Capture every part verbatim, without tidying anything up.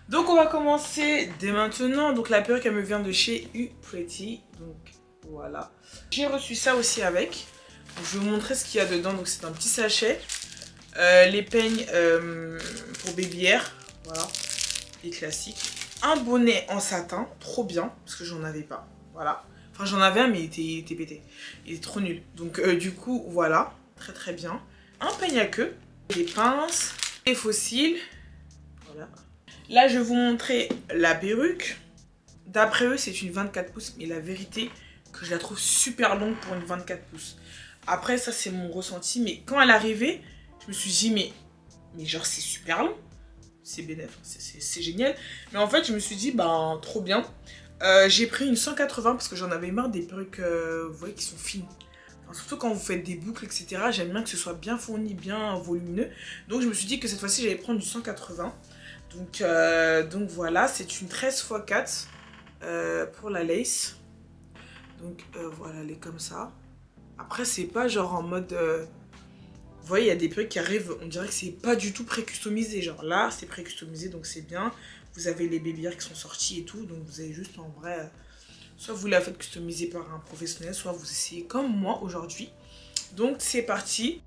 Donc on va commencer dès maintenant. Donc la perruque elle me vient de chez U Pretty. Donc voilà. J'ai reçu ça aussi avec. Donc, je vais vous montrer ce qu'il y a dedans. Donc c'est un petit sachet. Euh, les peignes euh, pour baby hair. Voilà. Les classiques. Un bonnet en satin. Trop bien. Parce que j'en avais pas. Voilà. Enfin j'en avais un mais il était, il était pété. Il est trop nul. Donc euh, du coup voilà. Très très bien. Un peigne à queue. Des pinces. Des fossiles. Voilà. Là, je vais vous montrer la perruque. D'après eux, c'est une vingt-quatre pouces. Mais la vérité, que je la trouve super longue pour une vingt-quatre pouces. Après, ça, c'est mon ressenti. Mais quand elle est arrivée, je me suis dit, mais, mais genre, c'est super long. C'est bénéf, c'est génial. Mais en fait, je me suis dit, ben, trop bien. Euh, J'ai pris une cent quatre-vingts parce que j'en avais marre des perruques, euh, vous voyez, qui sont fines. Enfin, surtout quand vous faites des boucles, et cetera. J'aime bien que ce soit bien fourni, bien volumineux. Donc, je me suis dit que cette fois-ci, j'allais prendre du cent quatre-vingts. Donc, euh, donc voilà, c'est une treize fois quatre euh, pour la lace. Donc euh, voilà, elle est comme ça. Après, c'est pas genre en mode... Euh, vous voyez, il y a des perruques qui arrivent, on dirait que c'est pas du tout pré-customisé. Genre là, c'est pré-customisé, donc c'est bien. Vous avez les baby hair qui sont sortis et tout. Donc vous avez juste en vrai... Euh, soit vous la faites customiser par un professionnel, soit vous essayez comme moi aujourd'hui. Donc c'est parti.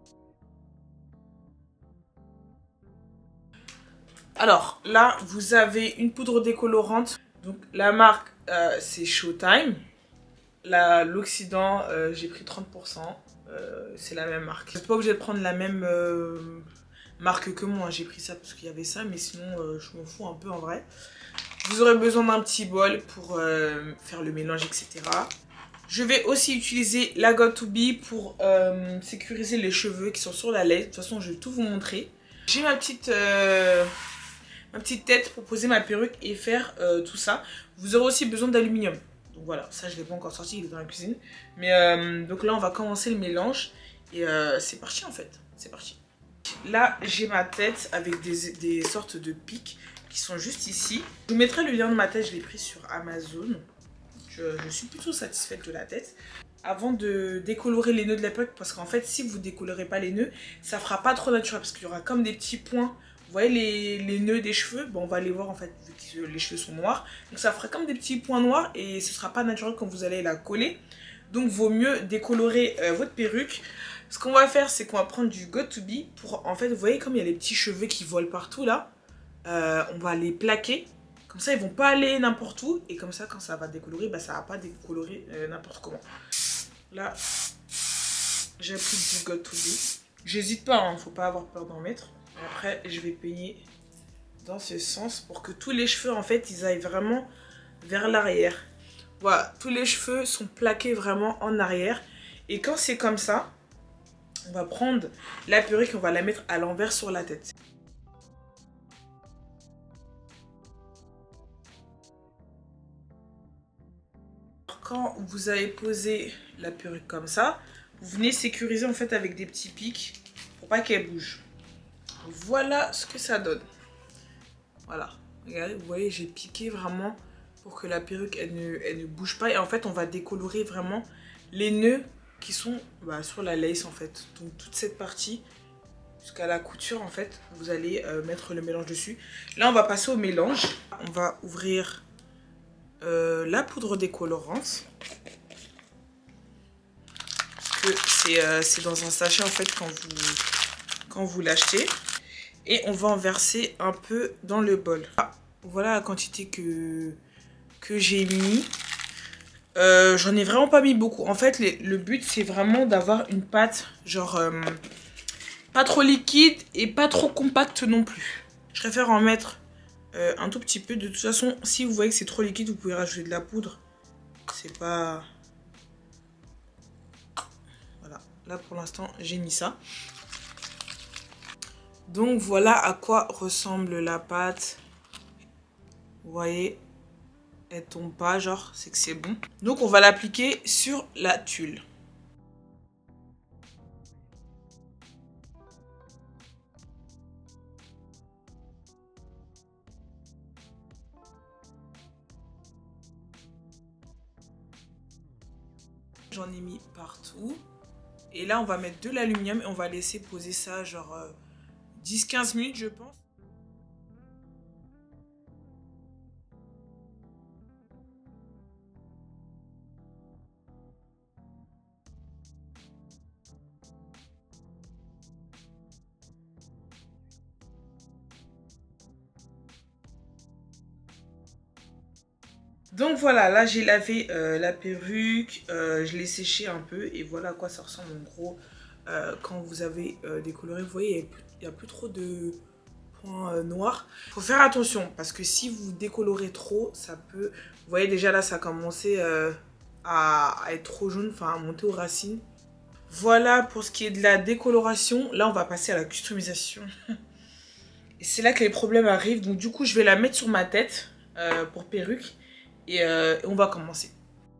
Alors là, vous avez une poudre décolorante. Donc la marque, euh, c'est Showtime. L'Occident, euh, j'ai pris trente pour cent. Euh, c'est la même marque. Vous n'êtes pas obligé de prendre la même euh, marque que moi. J'ai pris ça parce qu'il y avait ça, mais sinon, euh, je m'en fous un peu en vrai. Vous aurez besoin d'un petit bol pour euh, faire le mélange, et cetera. Je vais aussi utiliser la Got to Be pour euh, sécuriser les cheveux qui sont sur la laisse. De toute façon, je vais tout vous montrer. J'ai ma petite... Euh, ma petite tête pour poser ma perruque et faire euh, tout ça. Vous aurez aussi besoin d'aluminium. Donc voilà, ça je l'ai pas encore sorti, il est dans la cuisine. Mais euh, donc là on va commencer le mélange. Et euh, c'est parti en fait, c'est parti. Là j'ai ma tête avec des, des sortes de pics qui sont juste ici. Je vous mettrai le lien de ma tête, je l'ai pris sur Amazon. Je, je suis plutôt satisfaite de la tête. Avant de décolorer les nœuds de la perruque, parce qu'en fait si vous décolorez pas les nœuds, ça fera pas trop naturel parce qu'il y aura comme des petits points. Vous voyez les, les nœuds des cheveux, bon, on va les voir en fait vu que les cheveux sont noirs. Donc ça fera comme des petits points noirs et ce sera pas naturel quand vous allez la coller. Donc vaut mieux décolorer euh, votre perruque. Ce qu'on va faire, c'est qu'on va prendre du Got to Be pour, en fait, vous voyez comme il y a les petits cheveux qui volent partout là. Euh, on va les plaquer. Comme ça, ils vont pas aller n'importe où. Et comme ça, quand ça va décolorer, bah, ça va pas décolorer euh, n'importe comment. Là, j'ai pris du Got to Be. J'hésite pas, hein, faut pas avoir peur d'en mettre. Après, je vais peigner dans ce sens pour que tous les cheveux, en fait, ils aillent vraiment vers l'arrière. Voilà, tous les cheveux sont plaqués vraiment en arrière. Et quand c'est comme ça, on va prendre la perruque et on va la mettre à l'envers sur la tête. Quand vous avez posé la perruque comme ça, vous venez sécuriser en fait avec des petits pics pour pas qu'elle bouge. Voilà ce que ça donne. Voilà. Regardez, vous voyez, j'ai piqué vraiment pour que la perruque, elle ne, elle ne bouge pas. Et en fait, on va décolorer vraiment les nœuds qui sont bah, sur la lace, en fait. Donc, toute cette partie, jusqu'à la couture, en fait, vous allez euh, mettre le mélange dessus. Là, on va passer au mélange. On va ouvrir euh, la poudre décolorante. Parce que c'est euh, c'est dans un sachet, en fait, quand vous, quand vous l'achetez. Et on va en verser un peu dans le bol. Ah, voilà la quantité que, que j'ai mis. Euh, J'en ai vraiment pas mis beaucoup. En fait, les, le but, c'est vraiment d'avoir une pâte, genre, euh, pas trop liquide et pas trop compacte non plus. Je préfère en mettre euh, un tout petit peu. De toute façon, si vous voyez que c'est trop liquide, vous pouvez rajouter de la poudre. C'est pas... Voilà. Là, pour l'instant, j'ai mis ça. Donc voilà à quoi ressemble la pâte. Vous voyez, elle tombe pas, genre, c'est que c'est bon. Donc on va l'appliquer sur la tulle. J'en ai mis partout. Et là on va mettre de l'aluminium et on va laisser poser ça genre euh, dix à quinze minutes je pense. Donc voilà, là j'ai lavé euh, la perruque, euh, je l'ai séchée un peu et voilà à quoi ça ressemble en gros euh, quand vous avez euh, décoloré. Vous voyez, il n'y a, a plus trop de points euh, noirs. Il faut faire attention parce que si vous décolorez trop, ça peut... Vous voyez déjà là ça a commencé euh, à, à être trop jaune, enfin à monter aux racines. Voilà pour ce qui est de la décoloration. Là on va passer à la customisation. Et c'est là que les problèmes arrivent. Donc du coup je vais la mettre sur ma tête euh, pour perruque. Et, euh, et on va commencer.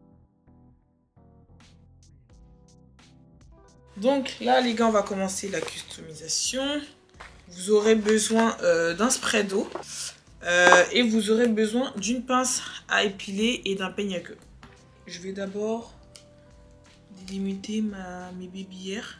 Donc là les gars, on va commencer la customisation. Vous aurez besoin euh, d'un spray d'eau. Euh, et vous aurez besoin d'une pince à épiler et d'un peigne à queue. Je vais d'abord délimiter ma, mes baby hairs.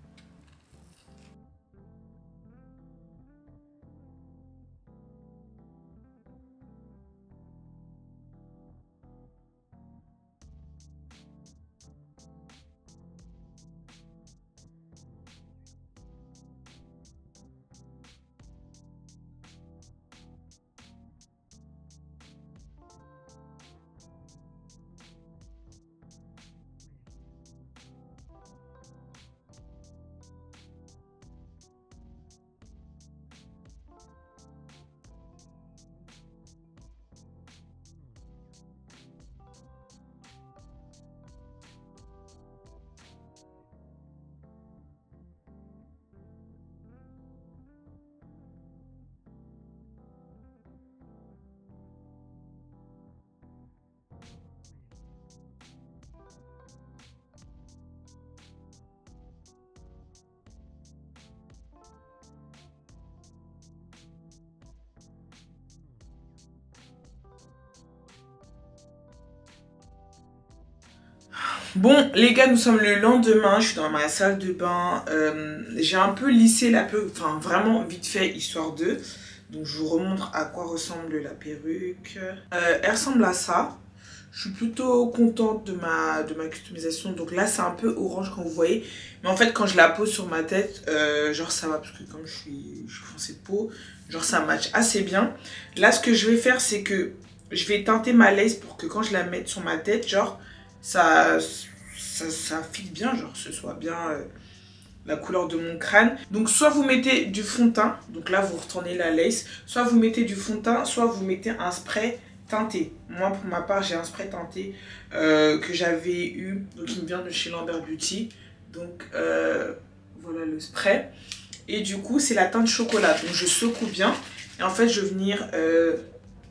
Bon les gars, nous sommes le lendemain, je suis dans ma salle de bain, euh, j'ai un peu lissé la perruque, enfin vraiment vite fait histoire de. Donc je vous remontre à quoi ressemble la perruque. Euh, elle ressemble à ça. Je suis plutôt contente de ma, de ma customisation. Donc là c'est un peu orange comme vous voyez. Mais en fait quand je la pose sur ma tête, euh, genre ça va parce que comme je suis, je suis foncée de peau, genre ça match assez bien. Là ce que je vais faire c'est que je vais teinter ma lace pour que quand je la mette sur ma tête, genre ça, ça, ça fit bien, genre ce soit bien euh, la couleur de mon crâne. Donc soit vous mettez du fond de teint, donc là vous retournez la lace, soit vous mettez du fond de teint, soit vous mettez un spray teinté. Moi pour ma part j'ai un spray teinté euh, que j'avais eu, donc il me vient de chez Lambert Beauty. Donc euh, voilà le spray. Et du coup c'est la teinte chocolat, donc je secoue bien. Et en fait je vais venir euh,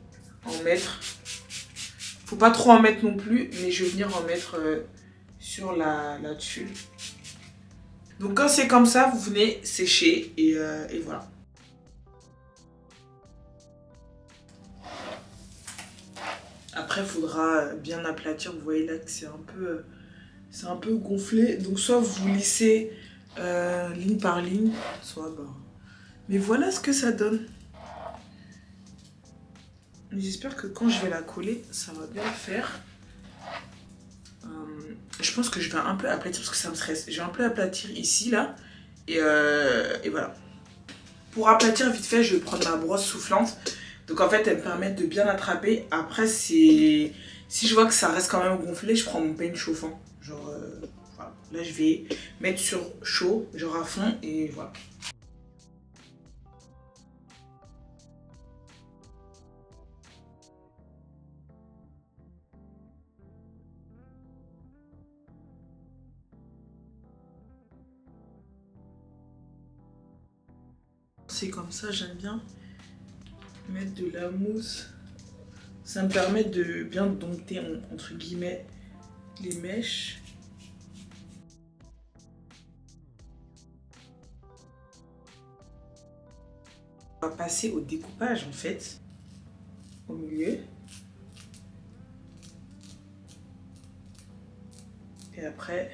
en mettre... Faut pas trop en mettre non plus, mais je vais venir en mettre euh, sur la, la tulle. Donc quand c'est comme ça, vous venez sécher et, euh, et voilà. Après, il faudra bien aplatir. Vous voyez là que c'est un peu, c'est un peu gonflé. Donc soit vous lissez euh, ligne par ligne, soit bah... Mais voilà ce que ça donne. J'espère que quand je vais la coller, ça va bien le faire. Euh, je pense que je vais un peu aplatir parce que ça me stresse. Je vais un peu aplatir ici, là. Et, euh, et voilà. Pour aplatir vite fait, je vais prendre ma brosse soufflante. Donc en fait, elle me permet de bien attraper. Après, c'est... si je vois que ça reste quand même gonflé, je prends mon peigne chauffant. Genre, euh, voilà. Là, je vais mettre sur chaud, genre à fond, et voilà. C'est comme ça, j'aime bien mettre de la mousse. Ça me permet de bien dompter, entre guillemets, les mèches. On va passer au découpage en fait, au milieu. Et après,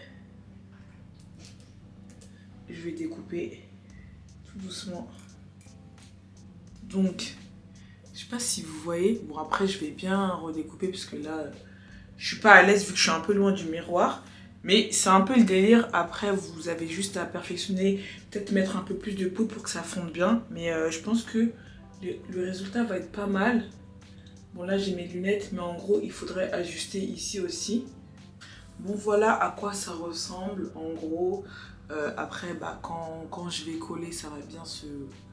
je vais découper tout doucement. Donc, je sais pas si vous voyez. Bon, après, je vais bien redécouper parce que là, je suis pas à l'aise vu que je suis un peu loin du miroir. Mais c'est un peu le délire. Après, vous avez juste à perfectionner, peut-être mettre un peu plus de poudre pour que ça fonde bien. Mais euh, je pense que le, le résultat va être pas mal. Bon là j'ai mes lunettes, mais en gros il faudrait ajuster ici aussi. Bon voilà à quoi ça ressemble en gros. Euh, après bah quand, quand je vais coller ça va bien se,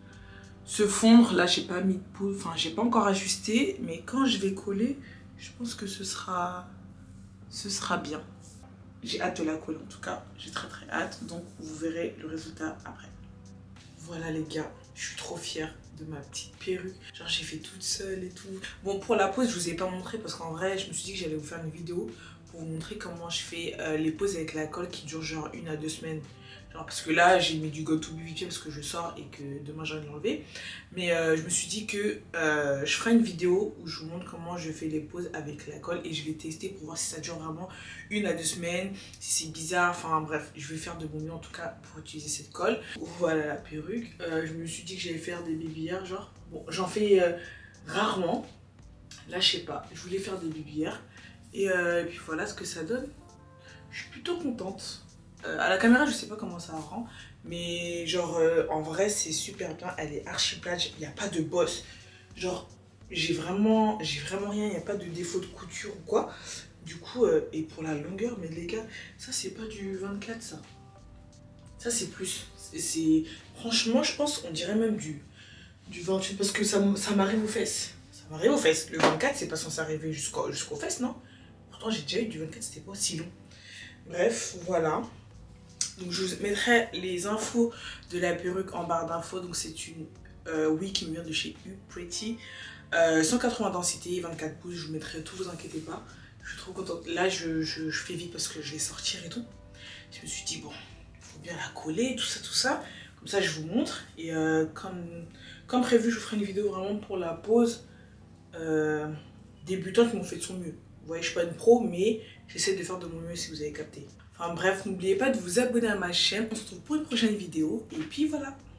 se fondre. Là j'ai pas mis de poudre, enfin j'ai pas encore ajusté, mais quand je vais coller je pense que ce sera, ce sera bien. J'ai hâte de la coller en tout cas, j'ai très très hâte, donc vous verrez le résultat après. Voilà les gars, je suis trop fière de ma petite perruque. Genre j'ai fait toute seule et tout. Bon pour la pose je vous ai pas montré parce qu'en vrai je me suis dit que j'allais vous faire une vidéo pour vous montrer comment je fais euh, les poses avec la colle qui durent genre une à deux semaines. Genre parce que là j'ai mis du Got to Be With You parce que je sors et que demain j'ai envie de l'enlever. Mais euh, je me suis dit que euh, je ferai une vidéo où je vous montre comment je fais les poses avec la colle et je vais tester pour voir si ça dure vraiment une à deux semaines, si c'est bizarre, enfin bref, je vais faire de mon mieux en tout cas pour utiliser cette colle. Voilà la perruque. Euh, je me suis dit que j'allais faire des baby-hairs genre. Bon j'en fais euh, rarement. Là je sais pas, je voulais faire des baby-hairs. Et, euh, et puis voilà ce que ça donne. Je suis plutôt contente. Euh, à la caméra, je sais pas comment ça rend. Mais genre, euh, en vrai, c'est super bien. Elle est archi plate. Il n'y a pas de bosse. Genre, j'ai vraiment, j'ai vraiment rien. Il n'y a pas de défaut de couture ou quoi. Du coup, euh, et pour la longueur, mais les gars, ça, c'est pas du vingt-quatre, ça. Ça, c'est plus. C'est franchement, je pense, on dirait même du, du vingt-huit. Parce que ça, ça m'arrive aux fesses. Ça m'arrive aux fesses. Le vingt-quatre, c'est pas censé arriver jusqu'au, jusqu'aux fesses, non? Pourtant, j'ai déjà eu du vingt-quatre, c'était pas aussi long. Bref, voilà. Donc, je vous mettrai les infos de la perruque en barre d'infos. Donc, c'est une euh, wig qui me vient de chez U Pretty. Euh, cent quatre-vingts densité, vingt-quatre pouces. Je vous mettrai tout, vous inquiétez pas. Je suis trop contente. Là, je, je, je fais vite parce que je vais sortir et tout. Je me suis dit, bon, il faut bien la coller, tout ça, tout ça. Comme ça, je vous montre. Et euh, comme, comme prévu, je vous ferai une vidéo vraiment pour la pose euh, débutante, mais on fait de son mieux. Vous voyez, je suis pas une pro, mais j'essaie de faire de mon mieux si vous avez capté. Enfin bref, n'oubliez pas de vous abonner à ma chaîne. On se retrouve pour une prochaine vidéo. Et puis voilà.